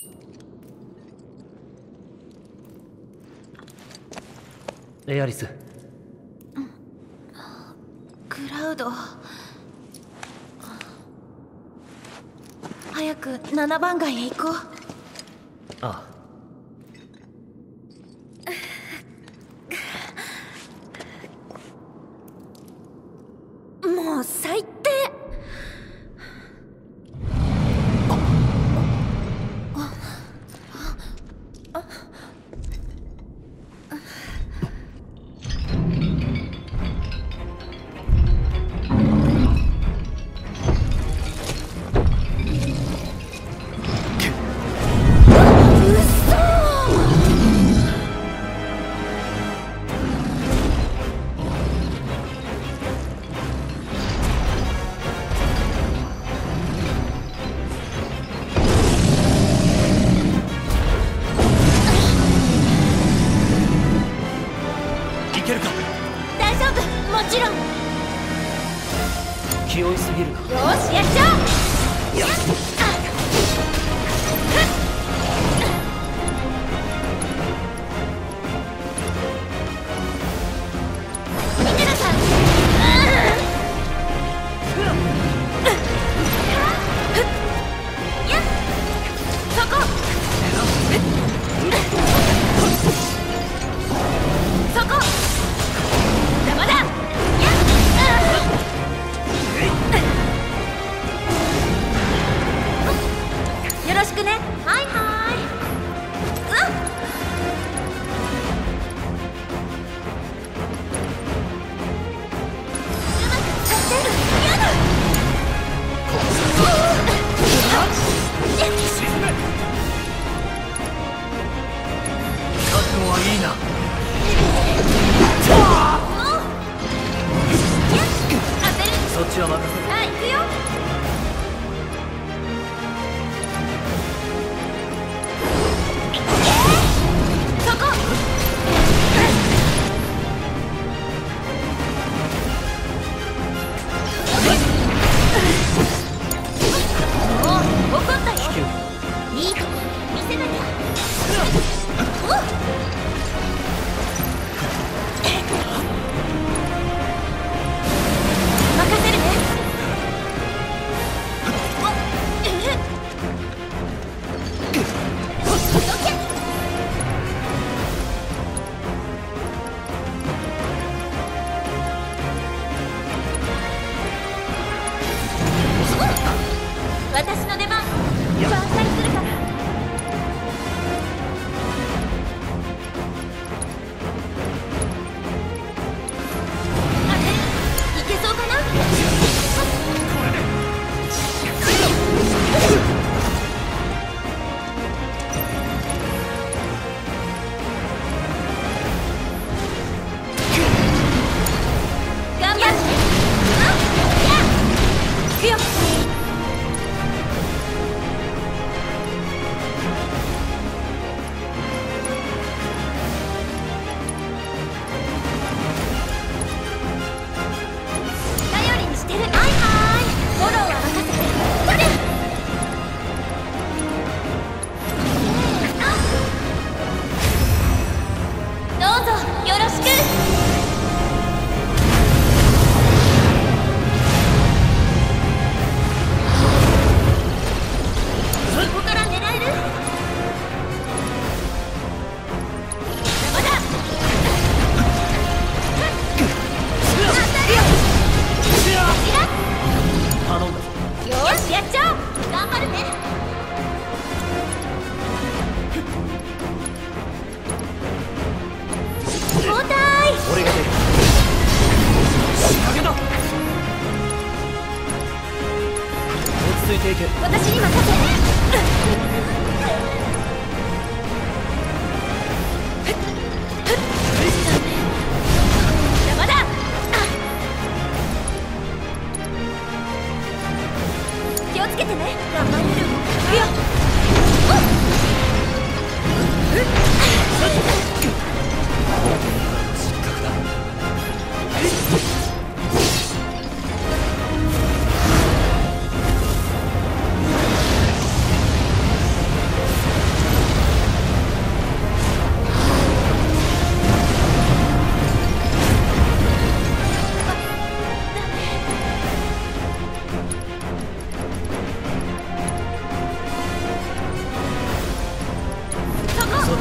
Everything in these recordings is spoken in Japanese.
エアリス。 クラウド。早く7番街へ行こう。 ああ。 もう最低。 気負いすぎるか。 よし、やっちゃおう。よし。見てなさい。やっ、そこ。そこ。邪魔だ。やっ。よろしくね。はいはい。うまく使ってる。やだ。 沈め。覚悟はいいな。 当てる。 そっちは任せる。 さあ行くよ。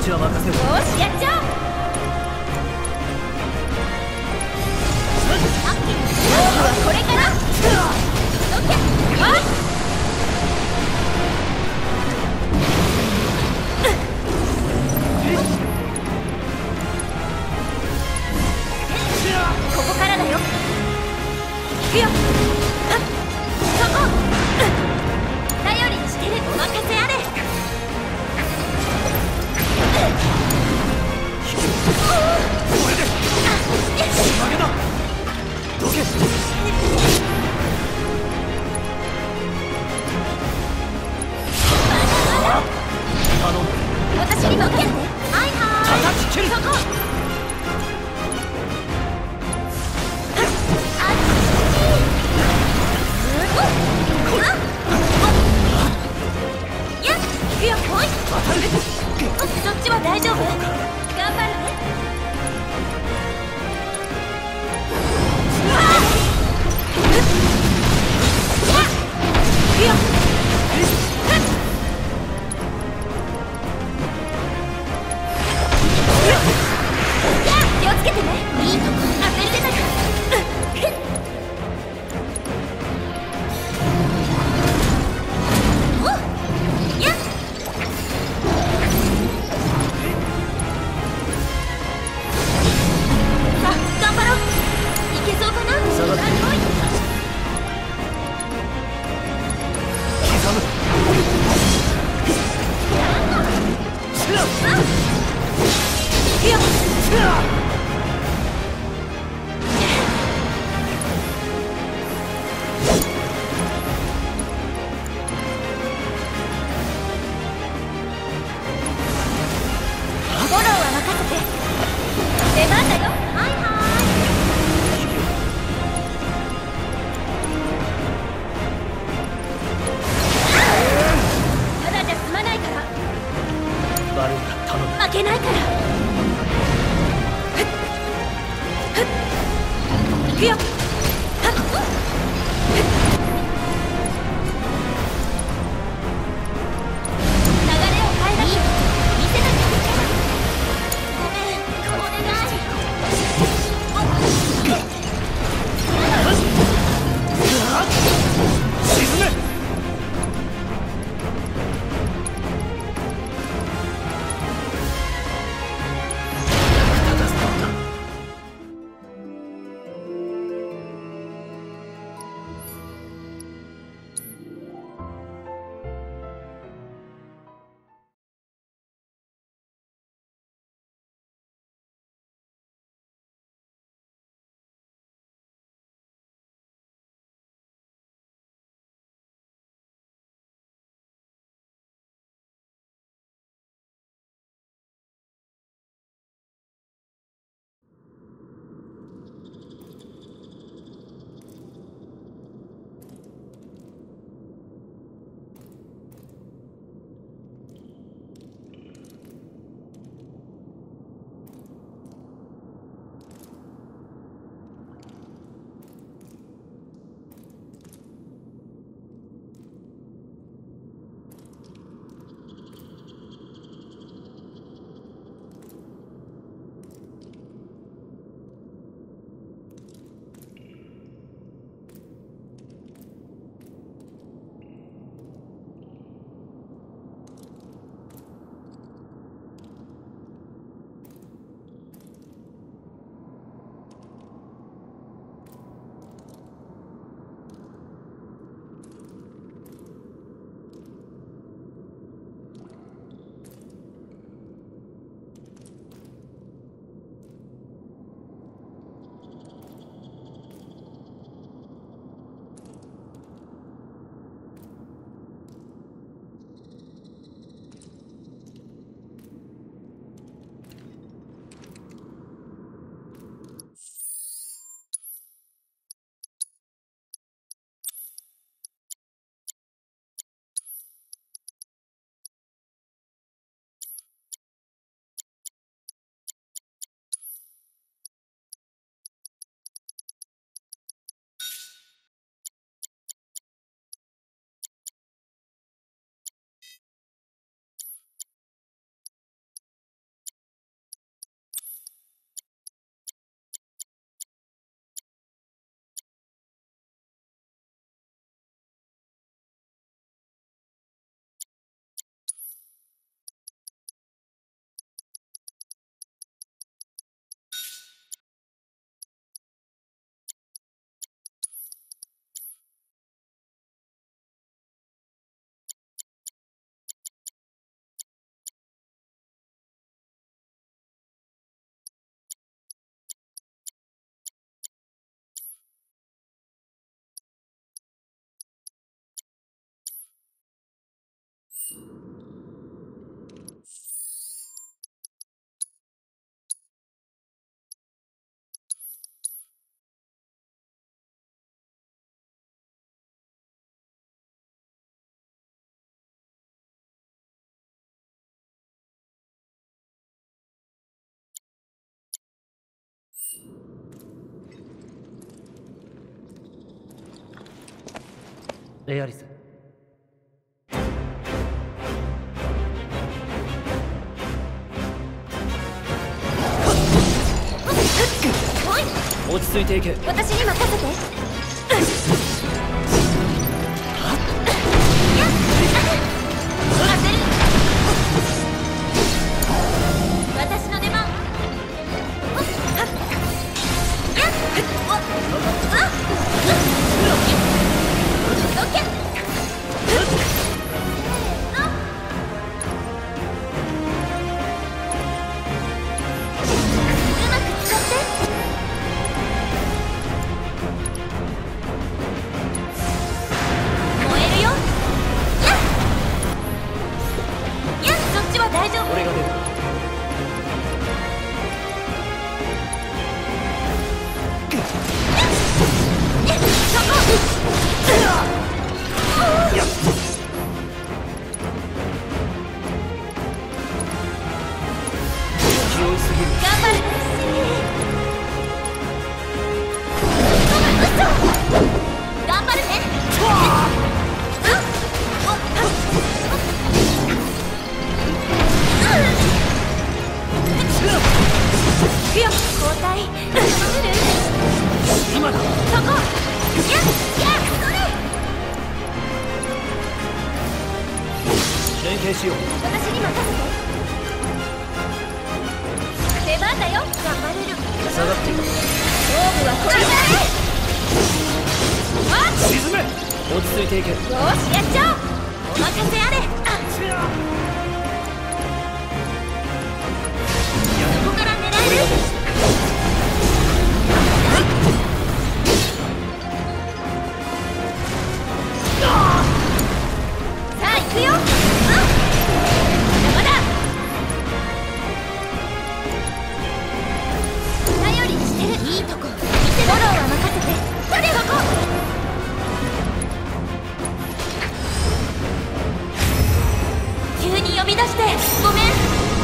ちは任せる。 よしやっちゃおう。さっきの勝負はこれから。どけあっここからだよ。行くよ。そこ頼りにしてる。お任せあれ。 これで仕上げだ。どけ。頼む。 私に任せて。はいはーい。 叩き切る。 そこそっちは大丈夫？頑張るね。気をつけてね。いいとこ当ててたから。負けないから。行くよ。流れを変えだし見せなきゃ。ごめん、お願い。 沈め。 レアリス。落ち着いていけ。 私に任せて。私の出番。 連携しよう。 私に任せて。出番だよ。頑張れる。 下がっていこう。 勝負はこれだ。 沈め。落ち着いていけ。 よし、やっちゃおう。お任せあれ。ここから狙える。さあ行くよ。まだ頼りにしてる。いいとこ見せろ。フォローは任せて。そこ急に呼び出してごめん。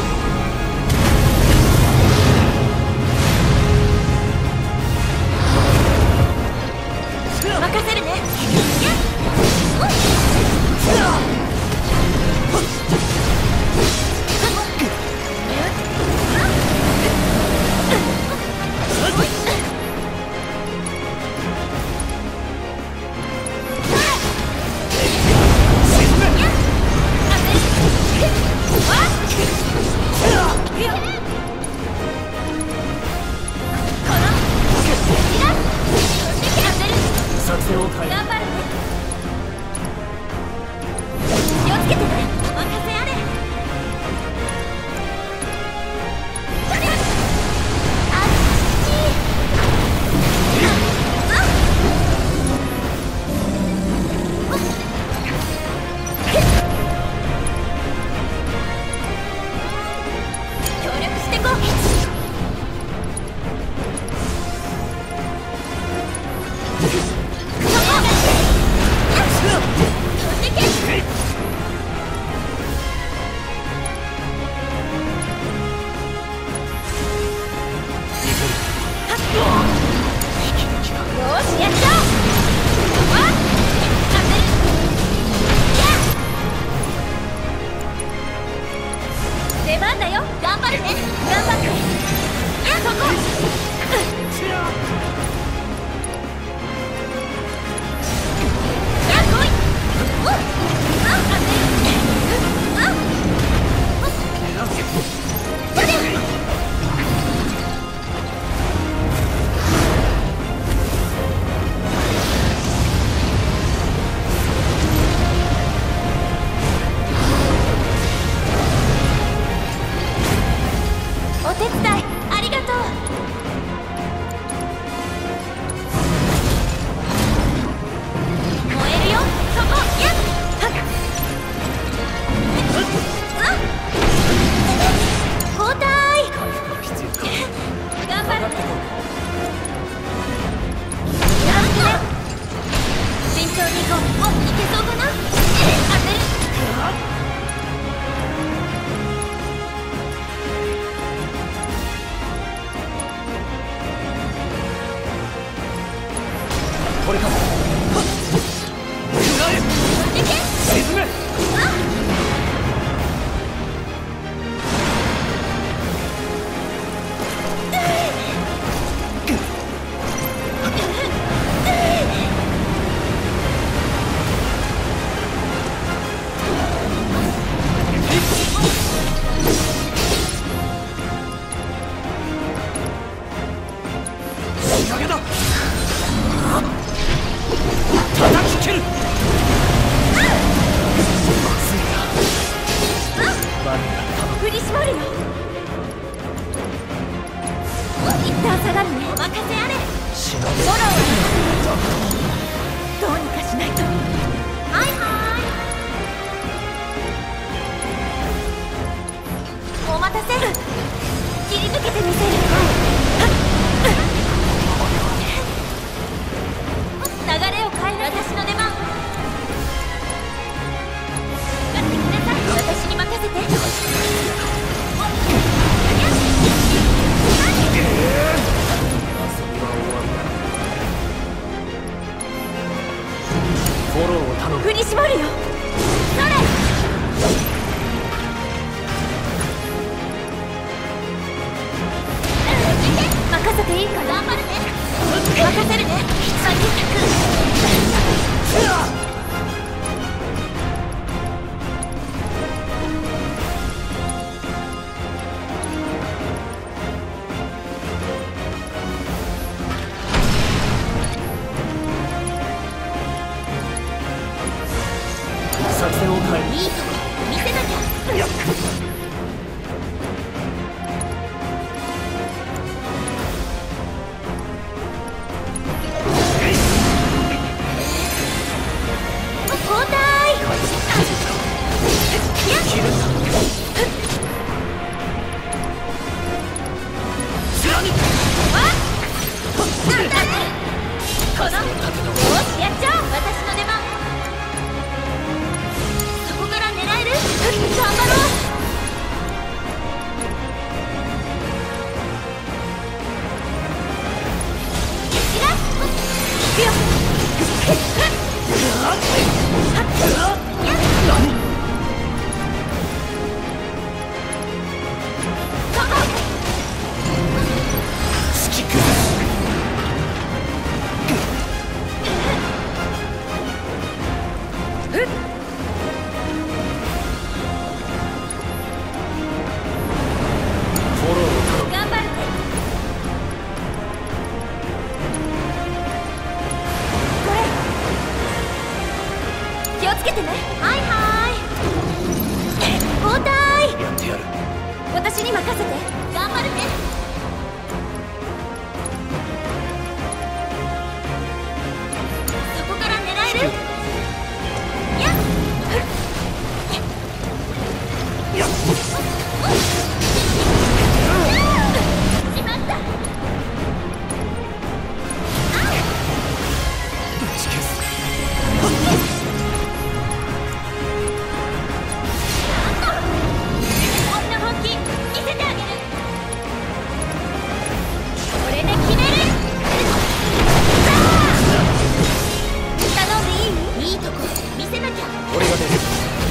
任せるね。 作戦を変える。 頑張るね。気をつけてね。お任せあれ。あっち。協力してこう。出番だよ。頑張るね。頑張って。そこ。来い。お手伝いありがとう。 絞るよ。一旦下がるね。お任せあれ。 しのフォローはどうにかしないと。はいはい。お待たせ。切り抜けてみせる。流れを変える。私の出番。やってきなさい。私に任せて。 フォローを頼む。 振り絞るよ。それ。任せていいか。頑張るね。任せるね。 作戦を変える。 いいとこ見せなきゃ。交代。 切るんだ。 このよしやっちゃおう。私の出番。そこから狙える。頑張ろう。いくよ。頑張るね。これ気をつけてね。はいはい。交代。 やってやる。 私に任せて。頑張るね。そこから狙える。やっやっ。 しまった。 ぶち消す。 俺の本気見せてあげる。これで決める。頼んでいい？いいとこ見せなきゃ。 俺が出る。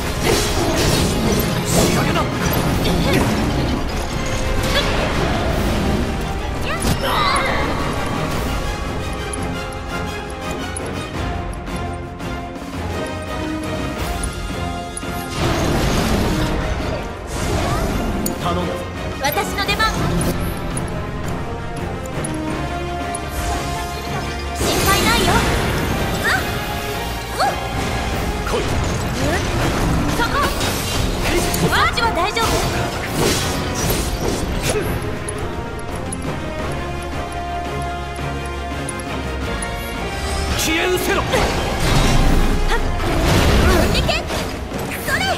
仕掛けだ。頼んだぞ。 私の出番。心配ないよ。 来い。 そこ。そっちは大丈夫。 消え失せろ。 いけ。それ。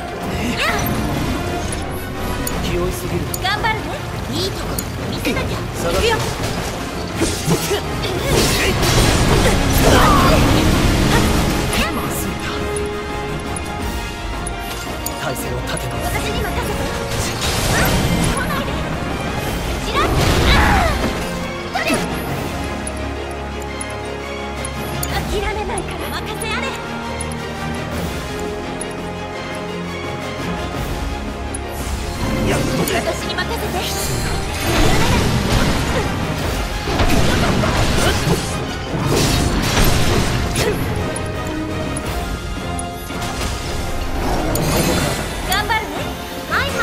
気負いすぎる。 頑張るね。いいとこ見せなきゃ。 下がる。 行くよ。 まずいな。体勢を立て直す。 私に任せて。来ないで。ちらっ。諦めないから任せあれ。 やっと私に任せて。頑張るね。はいはい。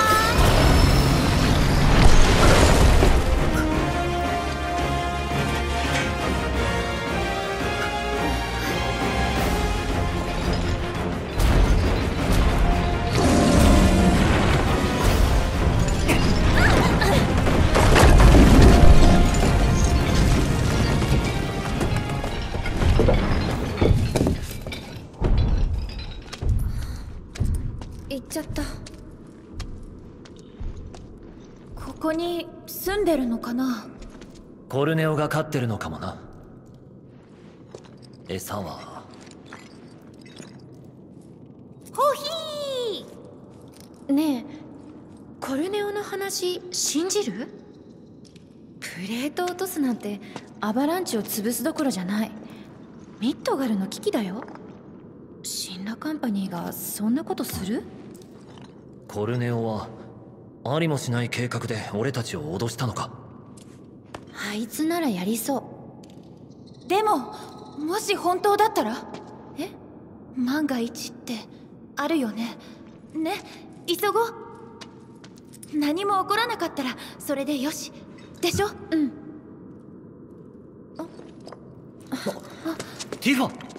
こに住んでるのかな。 コルネオが飼ってるのかもな。餌はコーヒー。ねえ、コルネオの話信じる？プレートを落とすなんてアバランチを潰すどころじゃない。ミッドガルの危機だよ。シンラカンパニーがそんなことする？ コルネオはありもしない計画で俺たちを脅したのか。 あいつならやりそう。でももし本当だったら？え？万が一ってあるよね。ね、急ごう。何も起こらなかったらそれでよしでしょ。うん。 ティファ。